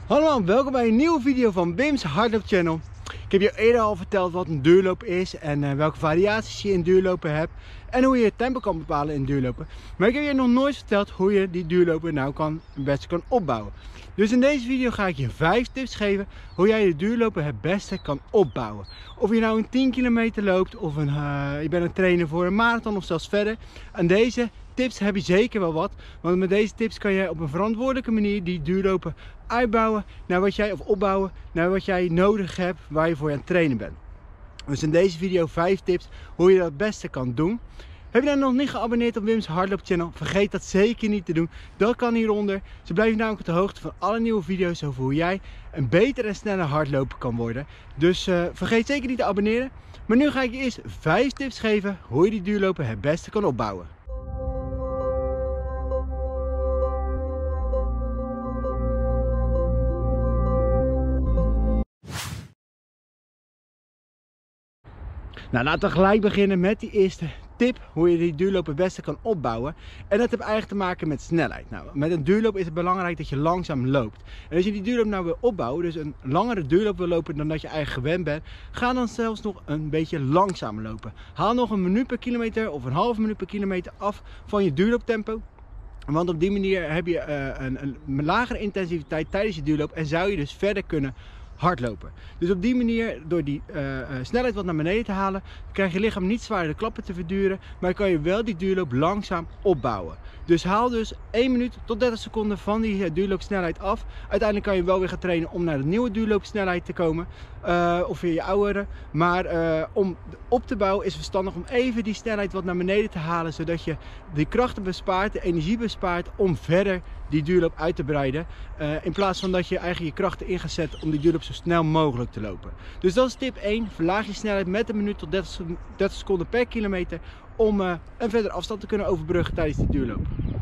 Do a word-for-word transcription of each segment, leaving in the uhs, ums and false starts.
Hallo, welkom bij een nieuwe video van Wim's Hardloop Channel. Ik heb je eerder al verteld wat een duurloop is en uh, welke variaties je in duurlopen hebt en hoe je het tempo kan bepalen in duurlopen. Maar ik heb je nog nooit verteld hoe je die duurlopen nou kan, het beste kan opbouwen. Dus in deze video ga ik je vijf tips geven hoe jij de duurlopen het beste kan opbouwen. Of je nou een tien kilometer loopt of een, uh, je bent een trainer voor een marathon of zelfs verder. Aan deze tips heb je zeker wel wat, want met deze tips kan jij op een verantwoordelijke manier die duurlopen uitbouwen naar wat jij, of opbouwen naar wat jij nodig hebt, waar je voor aan het trainen bent. Dus in deze video vijf tips hoe je dat het beste kan doen. Heb je dan nog niet geabonneerd op Wim's Hardloop Channel? Vergeet dat zeker niet te doen. Dat kan hieronder. Zo blijf je namelijk op de hoogte van alle nieuwe video's over hoe jij een beter en sneller hardloper kan worden. Dus uh, vergeet zeker niet te abonneren. Maar nu ga ik je eerst vijf tips geven hoe je die duurlopen het beste kan opbouwen. Nou, laten we gelijk beginnen met die eerste tip hoe je die duurloop het beste kan opbouwen. En dat heeft eigenlijk te maken met snelheid. Nou, met een duurloop is het belangrijk dat je langzaam loopt. En als je die duurloop nou wil opbouwen, dus een langere duurloop wil lopen dan dat je eigenlijk gewend bent, ga dan zelfs nog een beetje langzamer lopen. Haal nog een minuut per kilometer of een half minuut per kilometer af van je duurlooptempo. Want op die manier heb je uh, een, een lagere intensiteit tijdens je duurloop en zou je dus verder kunnen hardlopen. Dus op die manier, door die uh, uh, snelheid wat naar beneden te halen, krijg je lichaam niet zwaar de klappen te verduren, maar kan je wel die duurloop langzaam opbouwen. Dus haal dus één minuut tot dertig seconden van die uh, duurloopsnelheid af. Uiteindelijk kan je wel weer gaan trainen om naar de nieuwe duurloopsnelheid te komen, uh, of weer je oudere. Maar uh, om op te bouwen is het verstandig om even die snelheid wat naar beneden te halen, zodat je die krachten bespaart, de energie bespaart om verder die duurloop uit te breiden. Uh, in plaats van dat je eigenlijk je krachten in gaat zetten om die duurloop zo snel mogelijk te lopen. Dus dat is tip één. Verlaag je snelheid met een minuut tot dertig seconden per kilometer om uh, een verdere afstand te kunnen overbruggen tijdens die duurloop.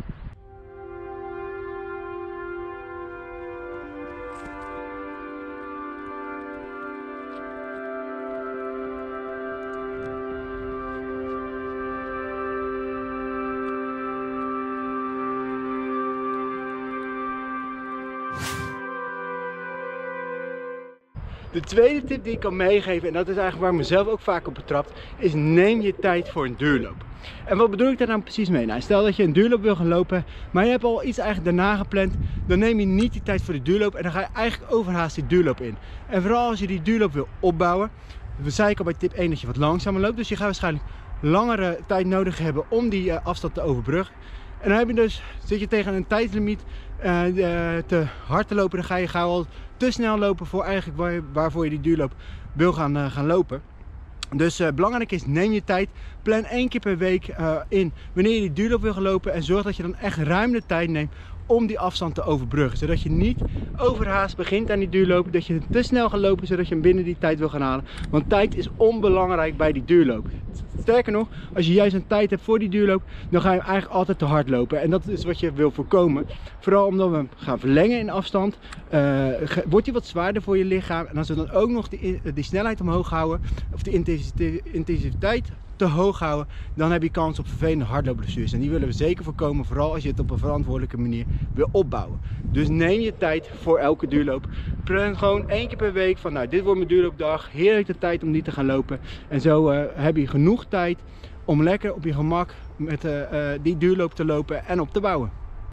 De tweede tip die ik kan meegeven, en dat is eigenlijk waar ik mezelf ook vaak op betrapt, is neem je tijd voor een duurloop. En wat bedoel ik daar nou precies mee? Nou, stel dat je een duurloop wil gaan lopen, maar je hebt al iets eigenlijk daarna gepland, dan neem je niet die tijd voor de duurloop en dan ga je eigenlijk overhaast die duurloop in. En vooral als je die duurloop wil opbouwen, we zei ik al bij tip één dat je wat langzamer loopt, dus je gaat waarschijnlijk langere tijd nodig hebben om die uh, afstand te overbruggen. En dan heb je dus, zit je tegen een tijdslimiet uh, te hard te lopen, dan ga je gauw al te snel lopen voor eigenlijk waar, waarvoor je die duurloop wil gaan, uh, gaan lopen. Dus uh, belangrijk is, neem je tijd, plan één keer per week uh, in wanneer je die duurloop wil gaan lopen en zorg dat je dan echt ruim de tijd neemt om die afstand te overbruggen. Zodat je niet overhaast begint aan die duurloop, dat je te snel gaat lopen zodat je hem binnen die tijd wil gaan halen. Want tijd is onbelangrijk bij die duurloop. Sterker nog, als je juist een tijd hebt voor die duurloop, dan ga je eigenlijk altijd te hard lopen. En dat is wat je wil voorkomen. Vooral omdat we hem gaan verlengen in afstand, uh, wordt hij wat zwaarder voor je lichaam. En als we dan ook nog die, die snelheid omhoog houden, of de intensiteit te hoog houden, dan heb je kans op vervelende hardloopblessures. En die willen we zeker voorkomen, vooral als je het op een verantwoordelijke manier wil opbouwen. Dus neem je tijd voor elke duurloop. Plan gewoon één keer per week van, nou, dit wordt mijn duurloopdag. Heerlijk de tijd om die te gaan lopen. En zo uh, heb je genoeg tijd om lekker op je gemak met uh, uh, die duurloop te lopen en op te bouwen.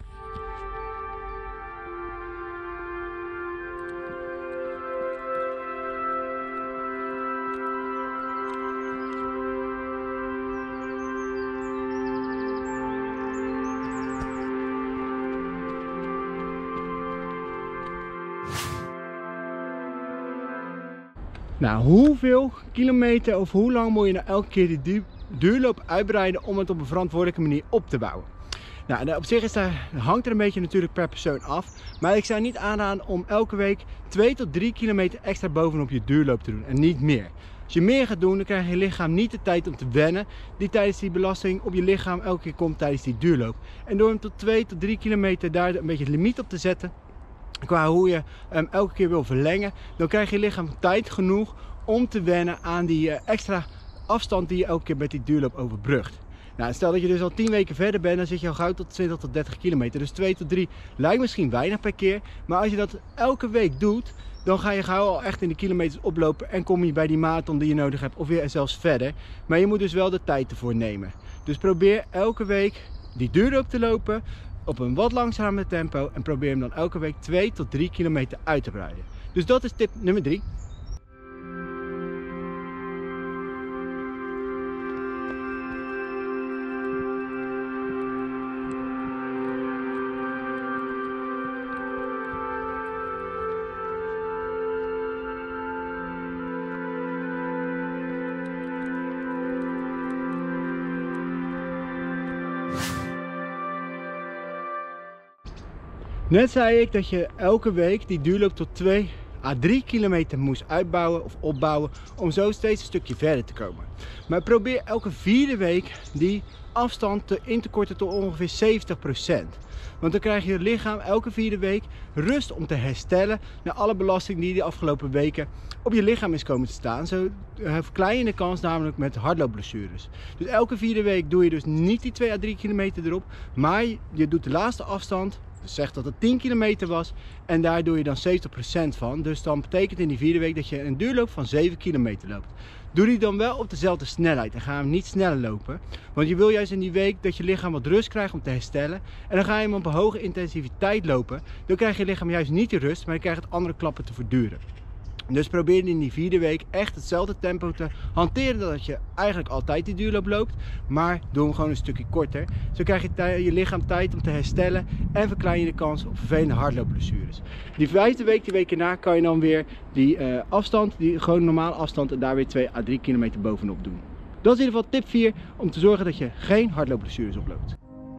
Nou, hoeveel kilometer of hoe lang moet je nou elke keer die duurloop uitbreiden om het op een verantwoordelijke manier op te bouwen? Nou, op zich is dat, hangt er een beetje natuurlijk per persoon af. Maar ik zou niet aanraden om elke week twee tot drie kilometer extra bovenop je duurloop te doen en niet meer. Als je meer gaat doen, dan krijgt je lichaam niet de tijd om te wennen die tijdens die belasting op je lichaam elke keer komt tijdens die duurloop. En door hem tot twee tot drie kilometer daar een beetje het limiet op te zetten, qua hoe je um, elke keer wil verlengen, dan krijg je lichaam tijd genoeg om te wennen aan die uh, extra afstand die je elke keer met die duurloop overbrugt. Nou, stel dat je dus al tien weken verder bent, dan zit je al gauw tot twintig tot dertig kilometer. Dus twee tot drie lijkt misschien weinig per keer. Maar als je dat elke week doet, dan ga je gauw al echt in de kilometers oplopen en kom je bij die marathon die je nodig hebt of weer zelfs verder. Maar je moet dus wel de tijd ervoor nemen. Dus probeer elke week die duurloop te lopen op een wat langzamer tempo en probeer hem dan elke week twee tot drie kilometer uit te breiden. Dus dat is tip nummer drie. Net zei ik dat je elke week die duurloop tot twee à drie kilometer moest uitbouwen of opbouwen om zo steeds een stukje verder te komen. Maar probeer elke vierde week die afstand te, in te korten tot ongeveer zeventig procent. Want dan krijg je lichaam elke vierde week rust om te herstellen na alle belasting die de afgelopen weken op je lichaam is komen te staan. Zo verklein je de kans namelijk met hardloopblessures. Dus elke vierde week doe je dus niet die twee à drie kilometer erop, maar je doet de laatste afstand. Dus zeg dat het tien kilometer was en daar doe je dan zeventig procent van. Dus dan betekent in die vierde week dat je een duurloop van zeven kilometer loopt. Doe die dan wel op dezelfde snelheid en ga hem niet sneller lopen. Want je wil juist in die week dat je lichaam wat rust krijgt om te herstellen. En dan ga je hem op een hoge intensiviteit lopen. Dan krijg je lichaam juist niet de rust, maar je krijgt andere klappen te verduren. Dus probeer in die vierde week echt hetzelfde tempo te hanteren dat je eigenlijk altijd die duurloop loopt. Maar doe hem gewoon een stukje korter. Zo krijg je je lichaam tijd om te herstellen en verklein je de kans op vervelende hardloopblessures. Die vijfde week, die week erna, kan je dan weer die uh, afstand, die gewoon normale afstand en daar weer twee à drie kilometer bovenop doen. Dat is in ieder geval tip vier om te zorgen dat je geen hardloopblessures oploopt.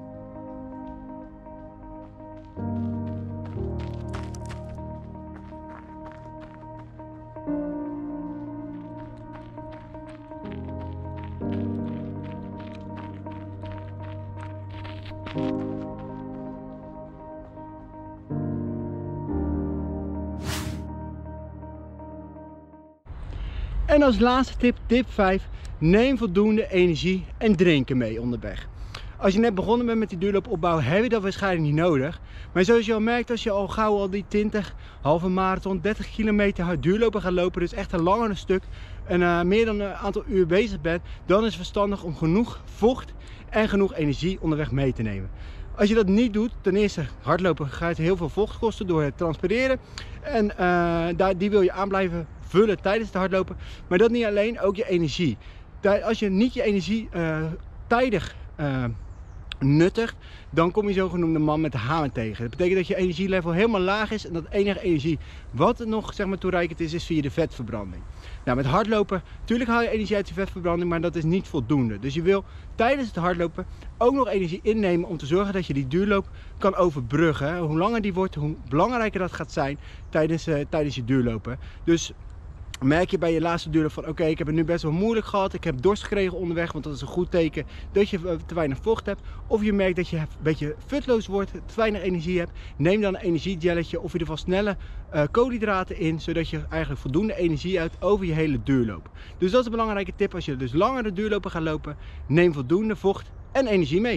En als laatste tip, tip vijf, neem voldoende energie en drinken mee onderweg. Als je net begonnen bent met die duurloop opbouwen, heb je dat waarschijnlijk niet nodig. Maar zoals je al merkt, als je al gauw al die twintig, halve marathon, dertig kilometer hard duurlopen gaat lopen, dus echt een langer stuk en uh, meer dan een aantal uur bezig bent, dan is het verstandig om genoeg vocht en genoeg energie onderweg mee te nemen. Als je dat niet doet, ten eerste hardlopen gaat heel veel vocht kosten door het transpireren. En uh, daar, die wil je aan blijven vullen tijdens het hardlopen. Maar dat niet alleen, ook je energie. Als je niet je energie uh, tijdig uh, nuttigt, dan kom je zogenoemde man met de hamer tegen. Dat betekent dat je energielevel helemaal laag is en dat de enige energie wat er nog zeg maar, toereikend is, is via de vetverbranding. Nou, met hardlopen, natuurlijk haal je energie uit de vetverbranding, maar dat is niet voldoende. Dus je wil tijdens het hardlopen ook nog energie innemen om te zorgen dat je die duurloop kan overbruggen. Hoe langer die wordt, hoe belangrijker dat gaat zijn tijdens, uh, tijdens je duurlopen. Dus merk je bij je laatste duurloop van oké, okay, ik heb het nu best wel moeilijk gehad, ik heb dorst gekregen onderweg, want dat is een goed teken dat je te weinig vocht hebt. Of je merkt dat je een beetje futloos wordt, te weinig energie hebt, neem dan een energiegelletje of in ieder geval snelle uh, koolhydraten in, zodat je eigenlijk voldoende energie uit over je hele duurloop. Dus dat is een belangrijke tip als je dus langere duurlopen gaat lopen, neem voldoende vocht en energie mee.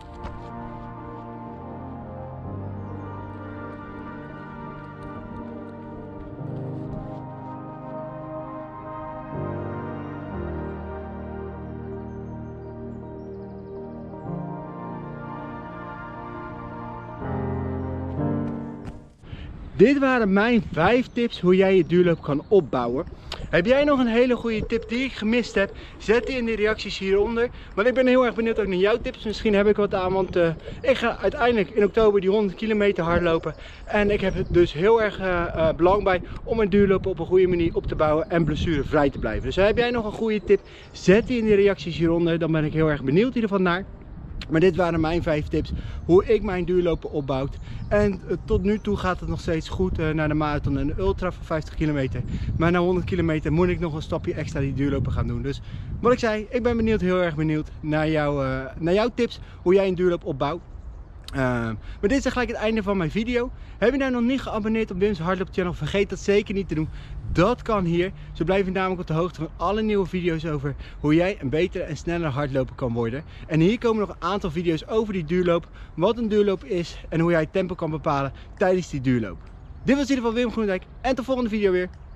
Dit waren mijn vijf tips hoe jij je duurloop kan opbouwen. Heb jij nog een hele goede tip die ik gemist heb? Zet die in de reacties hieronder. Want ik ben heel erg benieuwd ook naar jouw tips. Misschien heb ik wat aan, want uh, ik ga uiteindelijk in oktober die honderd kilometer hardlopen. En ik heb het dus heel erg uh, uh, belang bij om mijn duurloop op een goede manier op te bouwen en blessurevrij te blijven. Dus heb jij nog een goede tip? Zet die in de reacties hieronder. Dan ben ik heel erg benieuwd hiervan naar. Maar dit waren mijn vijf tips hoe ik mijn duurlopen opbouw. En uh, tot nu toe gaat het nog steeds goed uh, naar de marathon en de ultra van vijftig kilometer. Maar na honderd kilometer moet ik nog een stapje extra die duurlopen gaan doen. Dus wat ik zei, ik ben benieuwd, heel erg benieuwd naar, jou, uh, naar jouw tips hoe jij een duurloop opbouwt. Uh, maar dit is gelijk het einde van mijn video. Heb je nou nog niet geabonneerd op Wim's Hardloop Channel? Vergeet dat zeker niet te doen. Dat kan hier. Zo blijf je namelijk op de hoogte van alle nieuwe video's over hoe jij een betere en sneller hardloper kan worden. En hier komen nog een aantal video's over die duurloop, wat een duurloop is en hoe jij het tempo kan bepalen tijdens die duurloop. Dit was in ieder geval Wim Groenendijk en tot de volgende video weer.